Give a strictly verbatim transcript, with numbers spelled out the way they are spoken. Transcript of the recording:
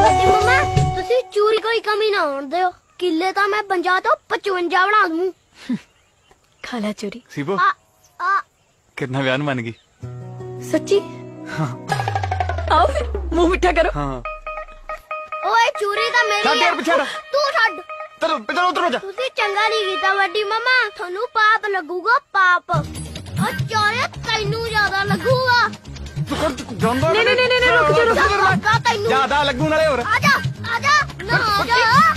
मम्मा तुसी चूरी कोई कमी ना होने दो किले तो मैं पंजा तो पचवंजा बना दूं खा ला चूरी सीबो आ आ कितना बयान मान गई सच्ची हाँ। आओ फिर मुंह मिठा करो हाँ ओए चूरी तो मेरी छड़ है यार छड़ तू छड़ चलो चलो उतरो जा तुसी चंगा नहीं कीता वड्डी मम्मा थानू पाप लगूगा पाप और चोरे तैनू ज्यादा लगूगा नहीं नहीं नहीं रुक जा रुक जा तैनू ज्यादा लगू नाले और आजा आजा ना आजा